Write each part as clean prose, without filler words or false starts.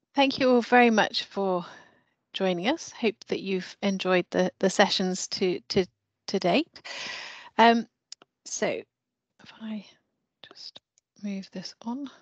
Thank you all very much for joining us. Hope that you've enjoyed the sessions to date. So if I just move this on.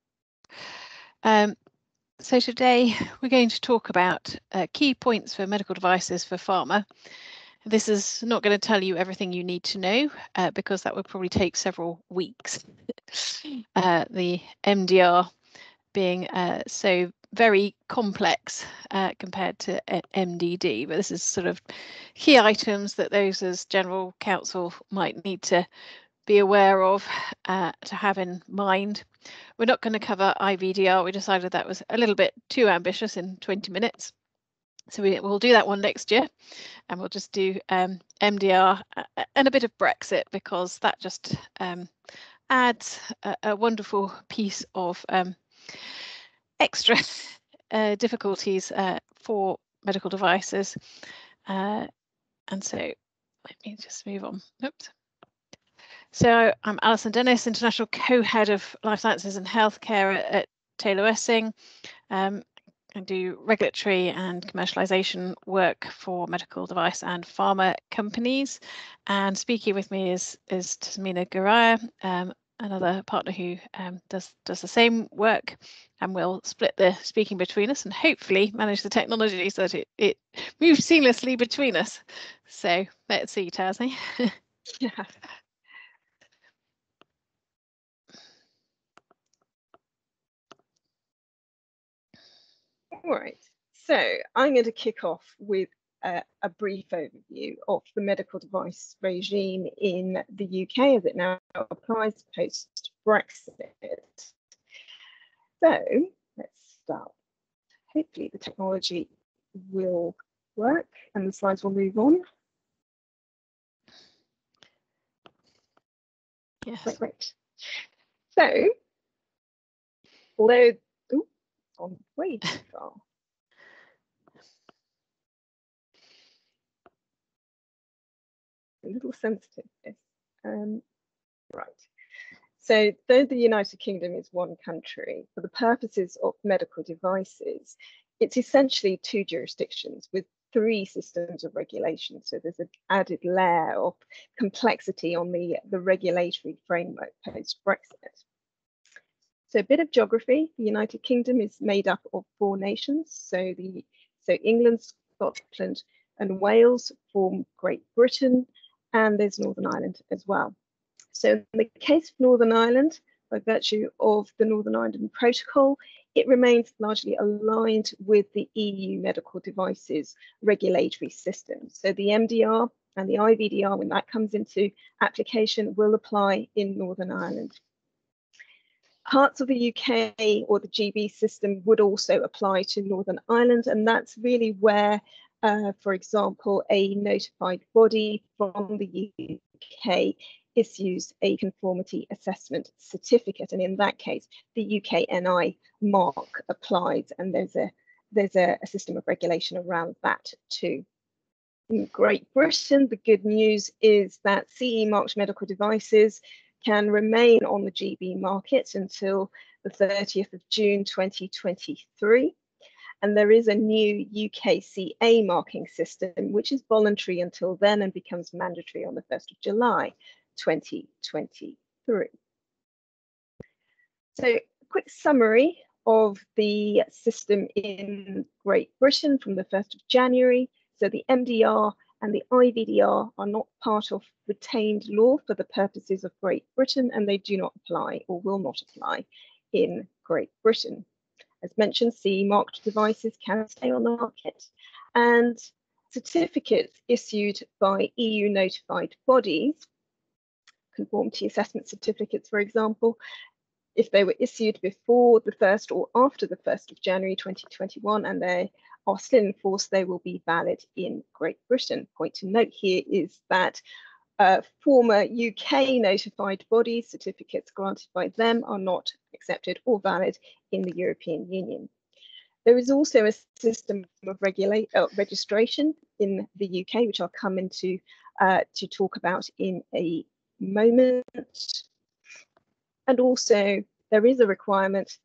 So today we're going to talk about key points for medical devices for pharma. This is not going to tell you everything you need to know because that would probably take several weeks. The MDR being so very complex compared to MDD, but this is sort of key items that those as general counsel might need to be aware of, to have in mind. We're not going to cover IVDR. We decided that was a little bit too ambitious in 20 minutes. So we'll do that one next year, and we'll just do MDR and a bit of Brexit, because that just adds a wonderful piece of extra difficulties for medical devices. And so let me just move on. Oops. So I'm Alison Dennis, International Co-Head of Life Sciences and Healthcare at Taylor Wessing. I do regulatory and commercialization work for medical device and pharma companies. And speaking with me is Tasmina Guraya, another partner who does the same work, and we'll split the speaking between us and hopefully manage the technology so that it moves seamlessly between us. So let's see, Tassie. Yeah. All right, so I'm going to kick off with a brief overview of the medical device regime in the UK as it now applies post-Brexit. So let's start. Hopefully the technology will work and the slides will move on. Yes. Great. So, although on way too far. A little sensitive, this. Right. So, though the United Kingdom is one country, for the purposes of medical devices, it's essentially two jurisdictions with three systems of regulation. So there's an added layer of complexity on the regulatory framework post-Brexit. So a bit of geography. The United Kingdom is made up of 4 nations. So England, Scotland, and Wales form Great Britain, and there's Northern Ireland as well. So in the case of Northern Ireland, by virtue of the Northern Ireland Protocol, it remains largely aligned with the EU medical devices regulatory system. So the MDR and the IVDR, when that comes into application, will apply in Northern Ireland. Parts of the UK or the GB system would also apply to Northern Ireland, and that's really where, for example, a notified body from the UK issues a conformity assessment certificate, and in that case, the UKNI mark applies, and there's a system of regulation around that too. In Great Britain, the good news is that CE marked medical devices can remain on the GB market until the 30th of June 2023. And there is a new UKCA marking system, which is voluntary until then and becomes mandatory on the 1st of July 2023. So a quick summary of the system in Great Britain from the 1st of January. So the MDR and the IVDR are not part of retained law for the purposes of Great Britain, and they do not apply or will not apply in Great Britain. As mentioned, CE marked devices can stay on the market, and certificates issued by EU notified bodies, conformity assessment certificates, for example, if they were issued before the 1st or after the 1st of January 2021 and they are still in force, they will be valid in Great Britain. Point to note here is that former UK notified bodies, certificates granted by them are not accepted or valid in the European Union. There is also a system of registration in the UK, which I'll come into to talk about in a moment. And also there is a requirement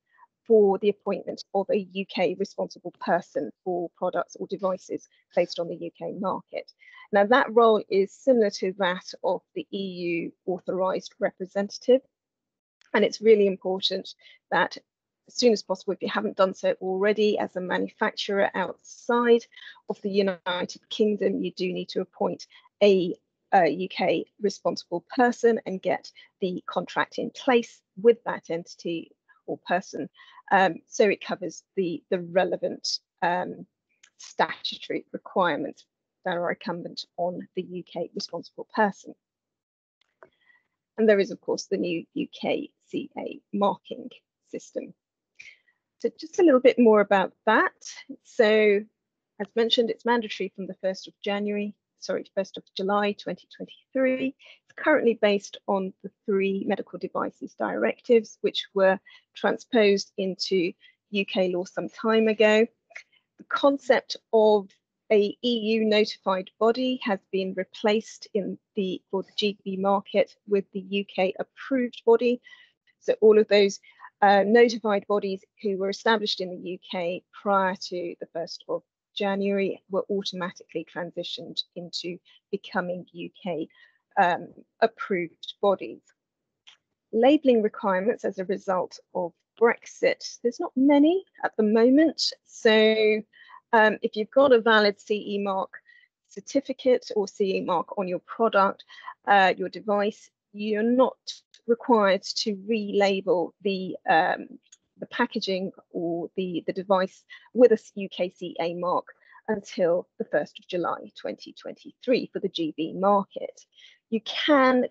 for the appointment of a UK responsible person for products or devices placed on the UK market. Now, that role is similar to that of the EU authorised representative, and it's really important that as soon as possible, if you haven't done so already, as a manufacturer outside of the United Kingdom, you do need to appoint a UK responsible person and get the contract in place with that entity or person, so it covers the relevant statutory requirements that are incumbent on the UK responsible person. And there is, of course, the new UKCA marking system. So just a little bit more about that. So as mentioned, it's mandatory from the 1st of July 2023. It's currently based on the 3 medical devices directives, which were transposed into UK law some time ago. The concept of a EU notified body has been replaced for the GB market with the UK approved body. So all of those notified bodies who were established in the UK prior to the 1st of January were automatically transitioned into becoming UK approved bodies. Labelling requirements as a result of Brexit, there's not many at the moment. So if you've got a valid CE mark certificate or CE mark on your product, your device, you're not required to relabel the packaging or the device with a UKCA mark until the 1st of July 2023 for the GB market. You can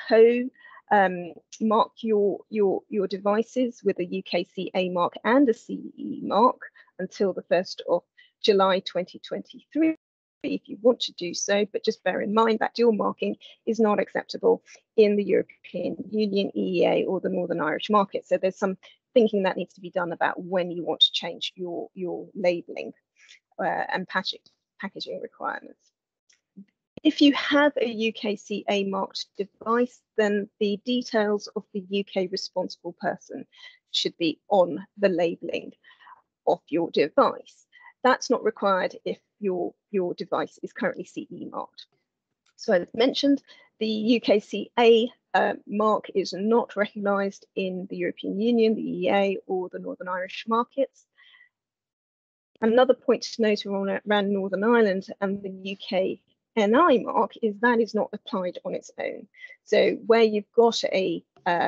mark your devices with a UKCA mark and a CE mark until the 1st of July 2023 if you want to do so, but just bear in mind that dual marking is not acceptable in the European Union, EEA, or the Northern Irish market. So there's some thinking that needs to be done about when you want to change your labelling and packaging requirements. If you have a UKCA marked device, then the details of the UK responsible person should be on the labelling of your device. That's not required if your device is currently CE marked. So as mentioned, the UKCA mark is not recognised in the European Union, the EEA, or the Northern Irish markets. Another point to note around Northern Ireland and the UK NI mark is that is not applied on its own. So where you've got a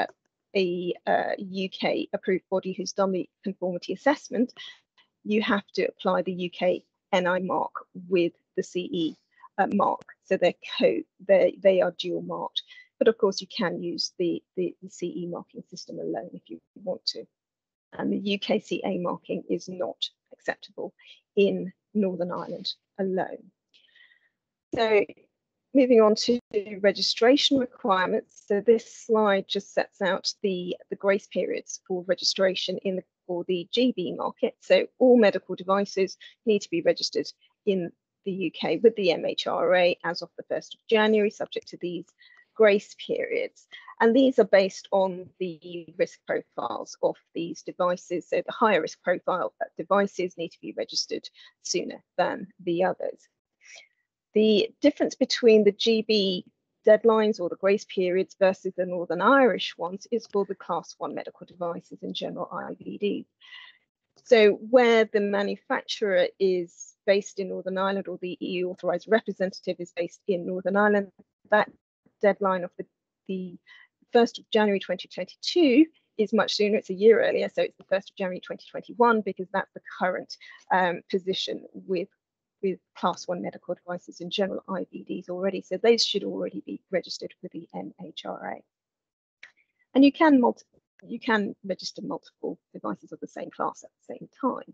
UK approved body who's done the conformity assessment, you have to apply the UK NI mark with the CE mark. So they are dual marked. But of course, you can use the CE marking system alone if you want to. And the UKCA marking is not acceptable in Northern Ireland alone. So moving on to registration requirements. So this slide just sets out the grace periods for registration for the GB market. So all medical devices need to be registered in the UK with the MHRA as of the 1st of January, subject to these grace periods. And these are based on the risk profiles of these devices. So the higher risk profile devices need to be registered sooner than the others. The difference between the GB deadlines or the grace periods versus the Northern Irish ones is for the Class 1 medical devices and general IVDs. So where the manufacturer is based in Northern Ireland or the EU authorised representative is based in Northern Ireland, that deadline of the 1st of January 2022 is much sooner. It's a year earlier, so it's the 1st of January 2021 because that's the current position with Class 1 medical devices and general IVDs already. So those should already be registered with the MHRA. And you can register multiple devices of the same class at the same time.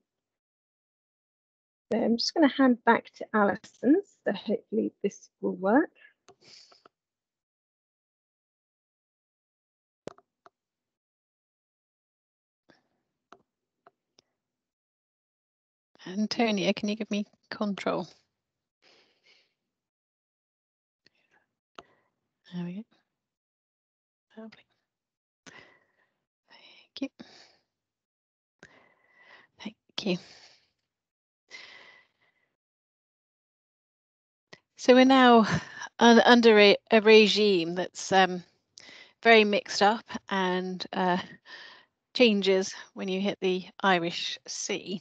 So I'm just going to hand back to Alison, so hopefully this will work. Antonia, can you give me control? There we go. Lovely. Thank you. Thank you. So we're now under a regime that's very mixed up and changes when you hit the Irish Sea.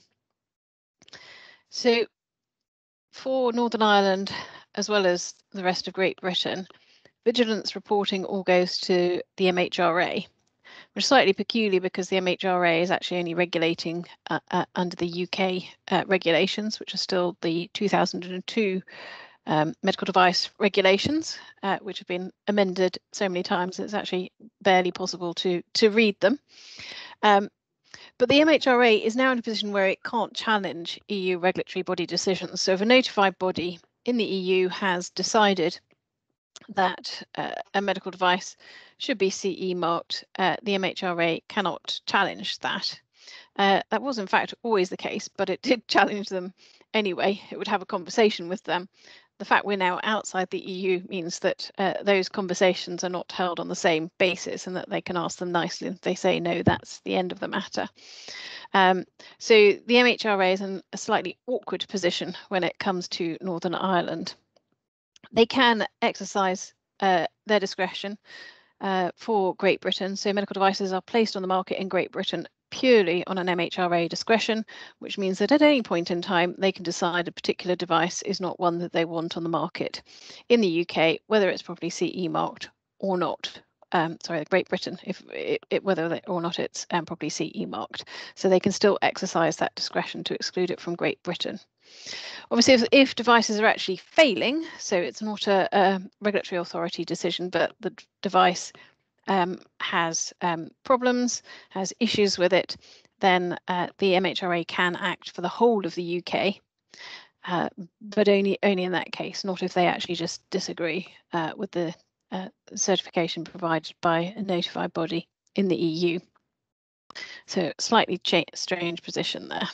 So for Northern Ireland, as well as the rest of Great Britain, vigilance reporting all goes to the MHRA, which is slightly peculiar because the MHRA is actually only regulating under the UK regulations, which are still the 2002 medical device regulations, which have been amended so many times it's actually barely possible to read them. But the MHRA is now in a position where it can't challenge EU regulatory body decisions. So if a notified body in the EU has decided that a medical device should be CE marked, the MHRA cannot challenge that. That was in fact always the case, but it did challenge them anyway. It would have a conversation with them. The fact we're now outside the EU means that those conversations are not held on the same basis and that they can ask them nicely. If they say no, that's the end of the matter. So the MHRA is in a slightly awkward position when it comes to Northern Ireland. They can exercise their discretion for Great Britain. So medical devices are placed on the market in Great Britain purely on an MHRA discretion, which means that at any point in time they can decide a particular device is not one that they want on the market in the UK, whether it's properly CE marked or not. Great Britain, whether or not it's properly CE marked. So they can still exercise that discretion to exclude it from Great Britain. Obviously, if devices are actually failing, so it's not a regulatory authority decision, but the device has problems, has issues with it, then the MHRA can act for the whole of the UK, but only in that case, not if they actually just disagree with the certification provided by a notified body in the EU. So slightly strange position there.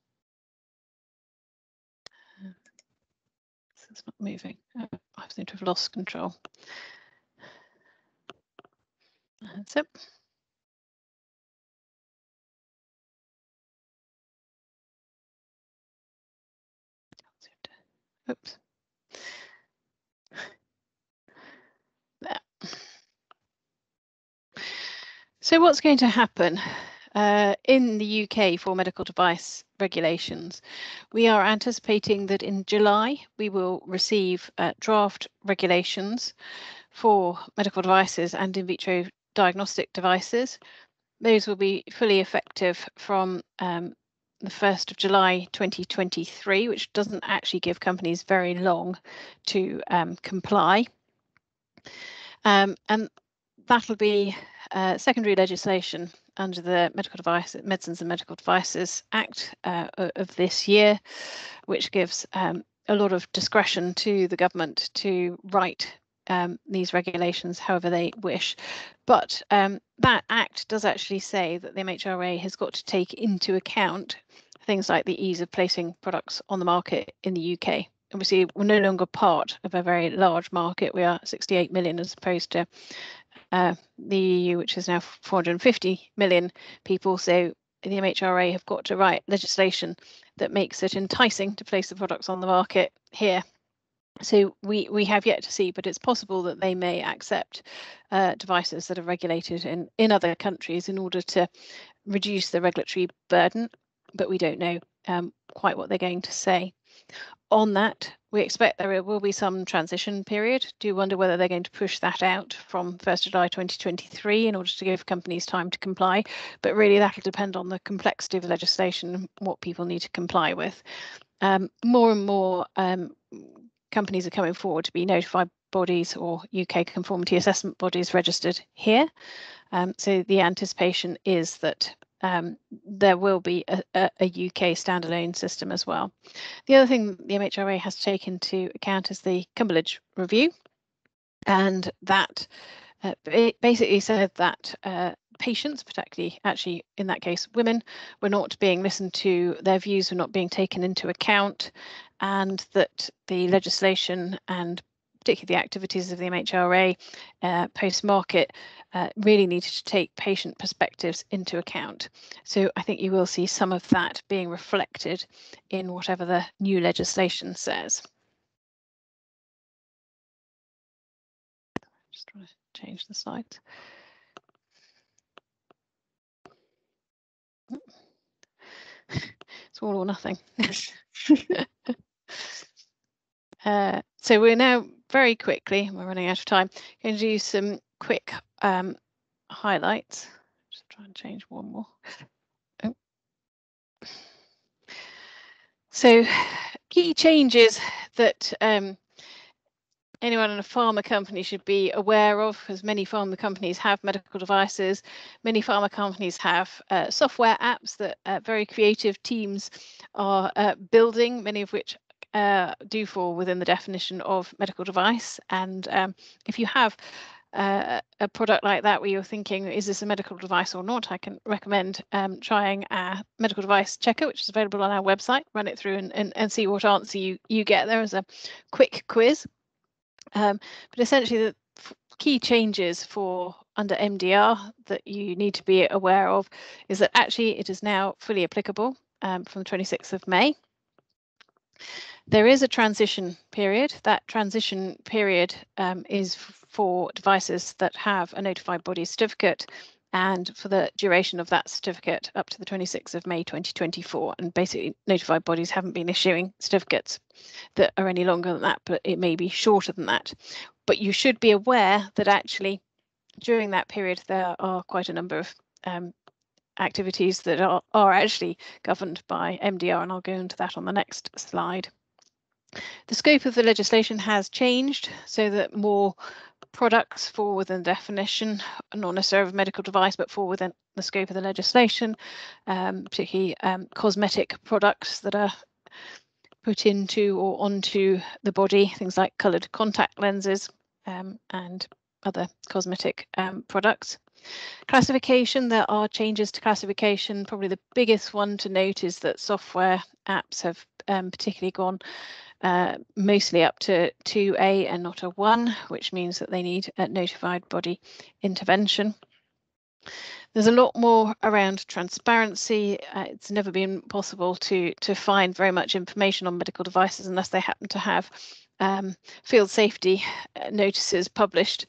It's not moving. I seem to have lost control. That's it. Oops. There. So what's going to happen in the UK for medical device regulations? We are anticipating that in July we will receive draft regulations for medical devices and in vitro diagnostic devices. Those will be fully effective from the 1st of July 2023, which doesn't actually give companies very long to comply. And that'll be secondary legislation under the Medicines and Medical Devices Act of this year, which gives a lot of discretion to the government to write these regulations however they wish. But that act does actually say that the MHRA has got to take into account things like the ease of placing products on the market in the UK. Obviously, we're no longer part of a very large market. We are 68 million as opposed to the EU, which is now 450 million people. So the MHRA have got to write legislation that makes it enticing to place the products on the market here. So we have yet to see, but it's possible that they may accept devices that are regulated in other countries in order to reduce the regulatory burden, but we don't know quite what they're going to say. On that, we expect there will be some transition period. Do wonder whether they're going to push that out from 1st of July 2023 in order to give companies time to comply. But really, that'll depend on the complexity of the legislation and what people need to comply with. More and more companies are coming forward to be notified bodies or UK conformity assessment bodies registered here. So the anticipation is that there will be a UK standalone system as well. The other thing the MHRA has to take into account is the Cumberledge review, and that basically said that patients, particularly actually in that case women, were not being listened to, their views were not being taken into account, and that the legislation and particularly the activities of the MHRA post-market, really needed to take patient perspectives into account. So I think you will see some of that being reflected in whatever the new legislation says. Just trying to change the slides. It's all or nothing. So we're now very quickly, we're running out of time, going to do some quick highlights. Just try and change one more. Oh. So key changes that anyone in a pharma company should be aware of, because many pharma companies have medical devices. Many pharma companies have software apps that very creative teams are building, many of which do fall within the definition of medical device. And if you have a product like that where you're thinking, is this a medical device or not, I can recommend trying our medical device checker, which is available on our website. Run it through and see what answer you get there as a quick quiz. But essentially the key changes for under MDR that you need to be aware of is that actually it is now fully applicable from the 26th of May. There is a transition period. That transition period is for devices that have a notified body certificate, and for the duration of that certificate up to the 26th of May 2024. And basically notified bodies haven't been issuing certificates that are any longer than that, but it may be shorter than that. But you should be aware that actually during that period there are quite a number of activities that are actually governed by MDR, and I'll go into that on the next slide. The scope of the legislation has changed so that more products fall within the definition, not necessarily of a medical device, but fall within the scope of the legislation, particularly cosmetic products that are put into or onto the body, things like coloured contact lenses and other cosmetic products. Classification, there are changes to classification. Probably the biggest one to note is that software apps have particularly gone mostly up to 2A and not a 1, which means that they need a notified body intervention. There's a lot more around transparency. It's never been possible to find very much information on medical devices unless they happen to have field safety notices published.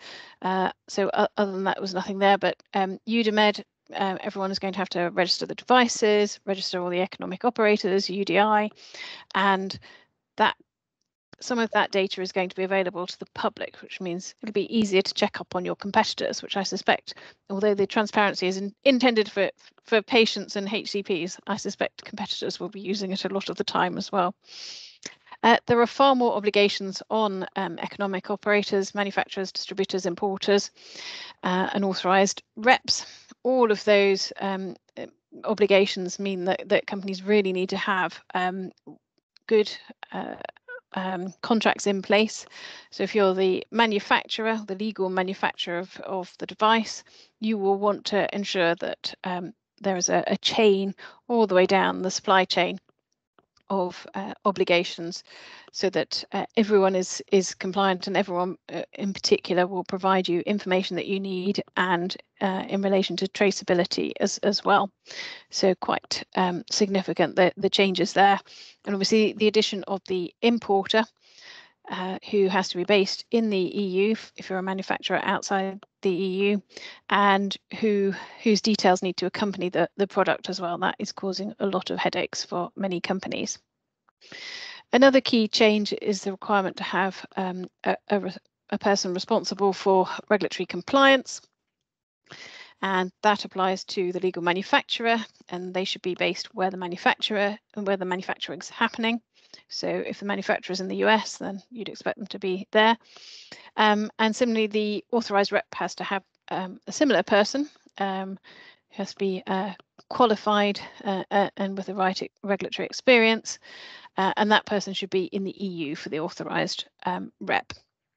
So other than that, there was nothing there. But UDIMED, everyone is going to have to register the devices, register all the economic operators, UDI, and that some of that data is going to be available to the public, which means it'll be easier to check up on your competitors, which I suspect, although the transparency is intended for patients and HCPs, I suspect competitors will be using it a lot of the time as well. There are far more obligations on economic operators, manufacturers, distributors, importers, and authorised reps. All of those obligations mean that companies really need to have good contracts in place. So if you're the manufacturer, the legal manufacturer of the device, you will want to ensure that there is a chain all the way down the supply chain of obligations, so that everyone is compliant, and everyone in particular will provide you information that you need, and in relation to traceability as well. So quite significant the changes there. And obviously the addition of the importer, who has to be based in the EU if you're a manufacturer outside the EU, and whose details need to accompany the product as well. That is causing a lot of headaches for many companies. Another key change is the requirement to have a person responsible for regulatory compliance, and that applies to the legal manufacturer, and they should be based where the manufacturer and where the manufacturing is happening. So if the manufacturer is in the US, then you'd expect them to be there. And similarly, the authorised rep has to have a similar person, who has to be qualified and with the right regulatory experience, and that person should be in the EU for the authorised rep.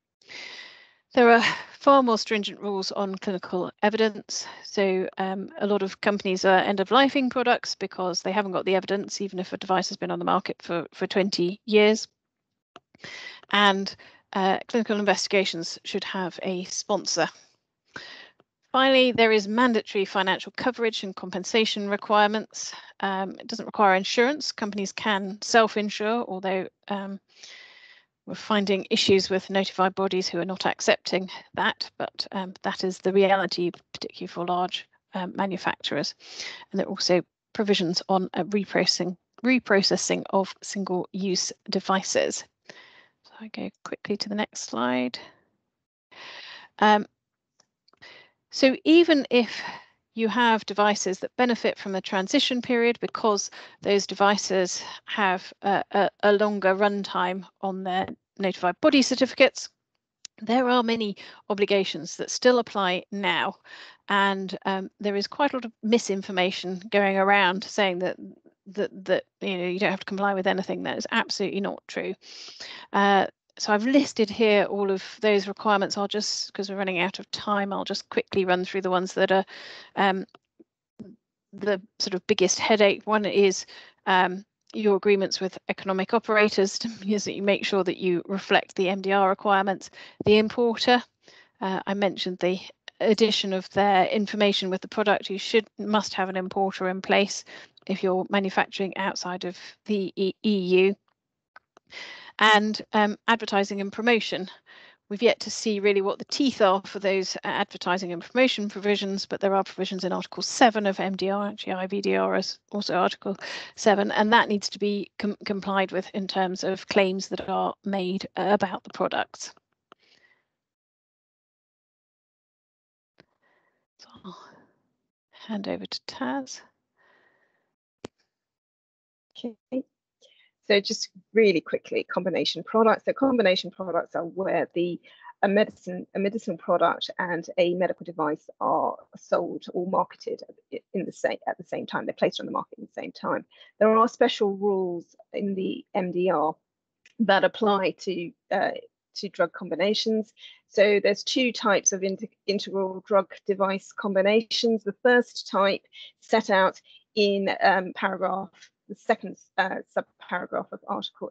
There are far more stringent rules on clinical evidence. So a lot of companies are end-of-lifing products because they haven't got the evidence, even if a device has been on the market for 20 years. And clinical investigations should have a sponsor. Finally, there is mandatory financial coverage and compensation requirements. It doesn't require insurance. Companies can self-insure, although we're finding issues with notified bodies who are not accepting that, but that is the reality, particularly for large manufacturers. And there are also provisions on reprocessing of single-use devices. So I go quickly to the next slide. So even if you have devices that benefit from the transition period because those devices have a longer runtime on their notified body certificates, there are many obligations that still apply now. And there is quite a lot of misinformation going around saying that you don't have to comply with anything. That is absolutely not true. So I've listed here all of those requirements. I'll just, because we're running out of time, I'll just quickly run through the ones that are the sort of biggest headache. One is your agreements with economic operators is that you make sure that you reflect the MDR requirements. The importer, I mentioned the addition of their information with the product. You must have an importer in place if you're manufacturing outside of the EU. And advertising and promotion. We've yet to see really what the teeth are for those advertising and promotion provisions, but there are provisions in Article 7 of MDR, actually IVDR is also Article 7, and that needs to be complied with in terms of claims that are made about the products. So I'll hand over to Taz. Okay. So just really quickly, combination products. So combination products are where a medicinal product and a medical device are sold or marketed at the same time. They're placed on the market at the same time. There are special rules in the MDR that apply to drug combinations. So there's two types of integral drug device combinations. The first type set out in the second subparagraph of Article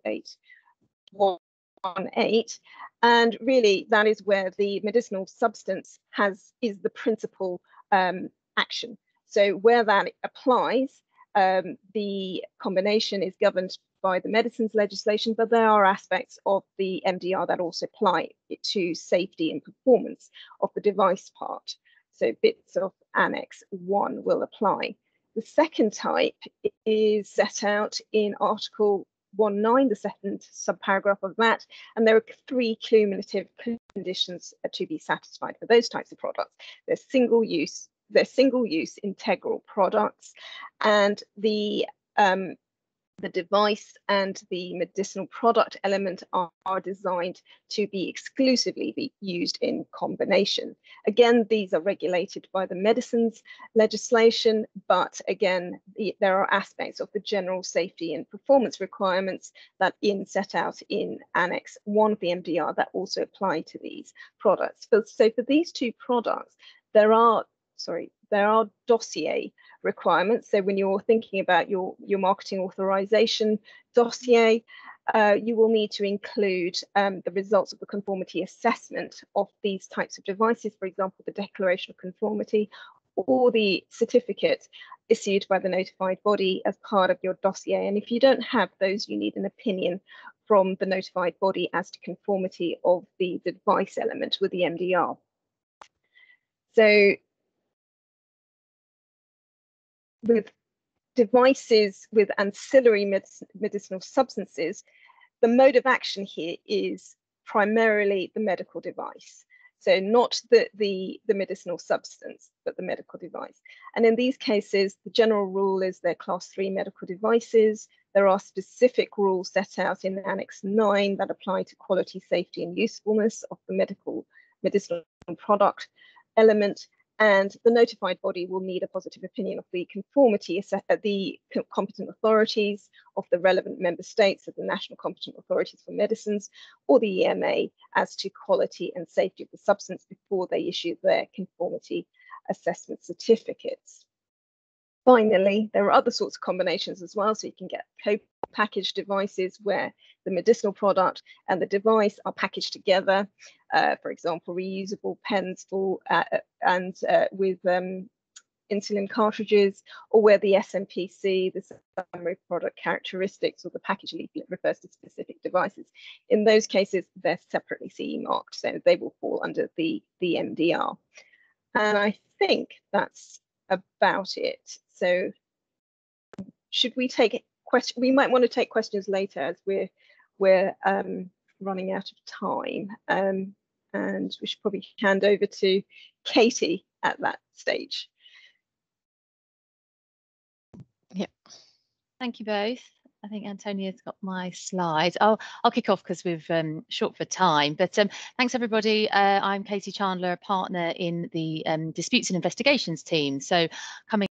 8.1.8, and really that is where the medicinal substance is the principal action. So where that applies, the combination is governed by the medicines legislation, but there are aspects of the MDR that also apply to safety and performance of the device part. So bits of Annex 1 will apply. The second type is set out in Article 1.9, the second subparagraph of that, and there are three cumulative conditions to be satisfied for those types of products. They're single-use integral products, and the device and the medicinal product element are designed to be exclusively used in combination. Again, these are regulated by the medicines legislation, but again, there are aspects of the general safety and performance requirements that set out in Annex 1 of the MDR that also apply to these products. So for these two products, there are dossier requirements. So when you're thinking about your marketing authorization dossier, you will need to include the results of the conformity assessment of these types of devices, for example, the declaration of conformity or the certificate issued by the notified body as part of your dossier. And if you don't have those, you need an opinion from the notified body as to conformity of the device element with the MDR. So with devices with ancillary medicinal substances, the mode of action here is primarily the medical device. So not the medicinal substance, but the medical device. And in these cases, the general rule is they're Class 3 medical devices. There are specific rules set out in Annex 9 that apply to quality, safety, and usefulness of the medicinal product element. And the notified body will need a positive opinion of the conformity at the competent authorities of the relevant member states, of the national competent authorities for medicines, or the EMA as to quality and safety of the substance before they issue their conformity assessment certificates. Finally, there are other sorts of combinations as well. So you can get packaged devices where the medicinal product and the device are packaged together. For example, reusable pens with insulin cartridges, or where the SMPC, the summary product characteristics, or the package leaflet refers to specific devices. In those cases, they're separately CE marked, so they will fall under the MDR. And I think that's about it. So should we take questions? We might want to take questions later, as we're running out of time. And we should probably hand over to Katie at that stage. Yeah. Thank you both. I think Antonia's got my slides. I'll kick off because we've short for time. But thanks everybody. I'm Katie Chandler, a partner in the disputes and investigations team. So coming